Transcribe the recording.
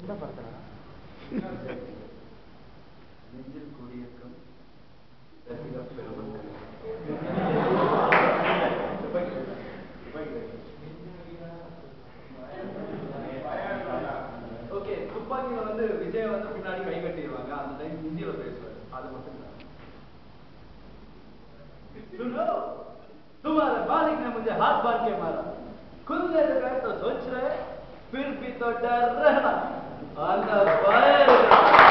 என்ன படத்துல நெஞ்சில் கூடியிருக்கும் ரசிக பெருமக்கள். ஓகே, துப்பாக்கியில வந்து விஜய் வந்து பின்னாடி கை கட்டிடுவாங்க. அந்த டைம் ஹிந்தியில பேசுவாரு. அது மட்டும் தான். तुम्हारे मालिक ने मुझे हाथ बांध के मारा, खुलने लगा तो सोच रहे, फिर भी तो डर रहना।